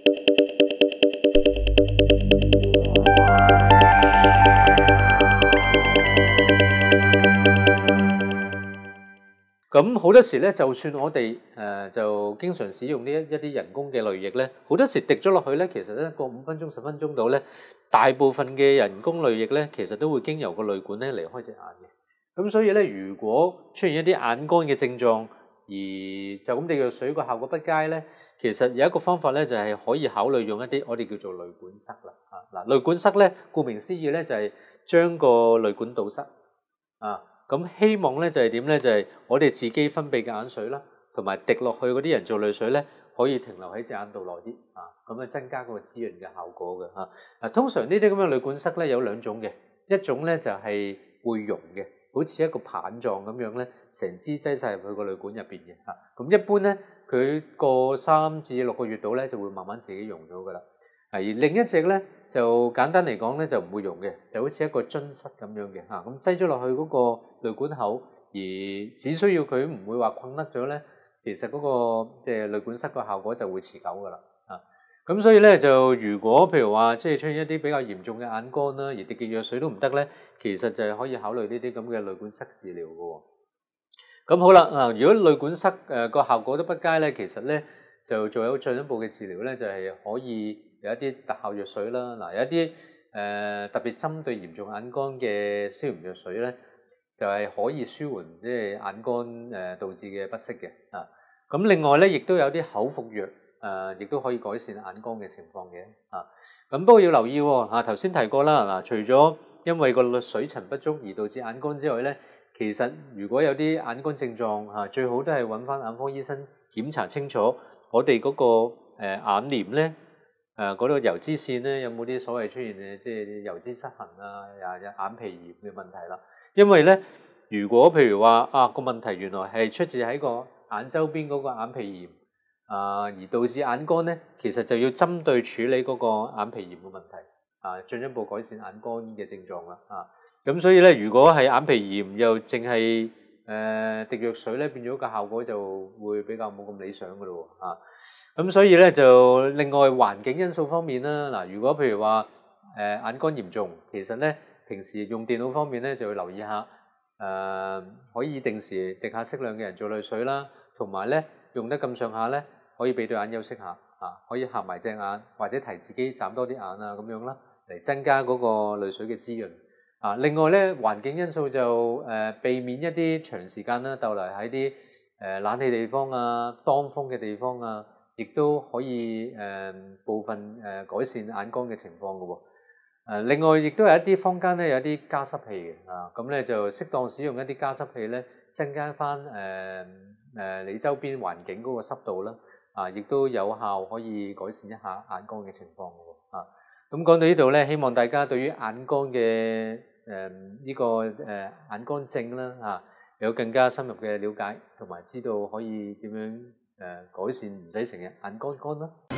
咁好多時咧，就算我哋就經常使用呢一啲人工嘅淚液咧，好多時滴咗落去咧，其實咧過5分鐘、10分鐘到咧，大部分嘅人工淚液咧，其實都會經由個淚管咧離開隻眼嘅。咁所以咧，如果出現一啲眼乾嘅症狀，而就咁滴藥水個效果不佳咧，其實有一個方法咧，就係可以考慮用一啲我哋叫做淚管塞啦。嗱，淚管塞咧，顧名思義咧，就係將個淚管堵塞啊。咁希望咧就係點咧？就係我哋自己分泌嘅眼水啦，同埋滴落去嗰啲人造淚水咧，可以停留喺隻眼度耐啲啊，咁啊增加嗰個滋潤嘅效果嘅嚇。嗱，通常呢啲咁嘅淚管塞咧有2種嘅，一種咧就係會溶嘅，好似一個棒狀咁樣咧，成支擠晒入去個淚管入邊嘅嚇。咁一般咧，佢過3至6個月度咧就會慢慢自己溶咗噶啦。而另一隻咧就簡單嚟講咧就唔會溶嘅，就好似一個樽塞咁樣嘅嚇，咁擠咗落去嗰個淚管口，而只需要佢唔會話困甩咗咧，其實嗰個即係淚管塞個效果就會持久噶啦啊。咁所以咧就如果譬如話即係出現一啲比較嚴重嘅眼乾啦，而滴嘅藥水都唔得咧，其實就係可以考慮呢啲咁嘅淚管塞治療嘅喎。咁好啦，如果淚管塞個效果都不佳咧，其實咧就仲有進一步嘅治療咧，就係可以有一啲特效藥水啦。嗱，有一啲特別針對嚴重眼乾嘅消炎藥水咧，就係可以舒緩即係眼乾導致嘅不適嘅啊。咁另外咧，亦都有啲口服藥亦都可以改善眼乾嘅情況嘅啊。咁不過要留意喎嚇，頭先提過啦嗱，除咗因為個水層不足而導致眼乾之外咧，其實如果有啲眼乾症狀嚇，最好都係揾翻眼科醫生檢查清楚我哋嗰個眼簾咧嗰個油脂線咧有冇啲所謂出現嘅即係油脂失衡啊，眼皮炎嘅問題啦。因為咧，如果譬如話個問題原來係出自喺個眼周邊嗰個眼皮炎而導致眼乾咧，其實就要針對處理嗰個眼皮炎嘅問題進一步改善眼乾嘅症狀啦咁所以咧，如果係眼皮炎又淨係滴藥水咧，變咗個效果就會比較冇咁理想噶咯咁所以咧就另外環境因素方面啦，嗱，如果譬如話眼乾嚴重，其實咧平時用電腦方面咧就要留意下可以定時滴下適量嘅人造淚水啦，同埋咧用得咁上下咧，可以俾對眼休息下可以合埋隻眼或者提自己眨多啲眼咁樣啦，嚟增加嗰個淚水嘅滋潤。另外咧，環境因素就避免一啲長時間啦逗留喺啲冷氣地方當風嘅地方亦都可以部分改善眼乾嘅情況嘅喎。另外亦都有一啲坊間咧有啲加濕器嘅咁咧就適當使用一啲加濕器咧，增加翻你周邊環境嗰個濕度啦亦都有效可以改善一下眼乾嘅情況嘅喎咁講到呢度咧，希望大家對於眼乾嘅呢個眼乾症啦有更加深入嘅了解，同埋知道可以點樣改善，唔使成日眼乾乾啦。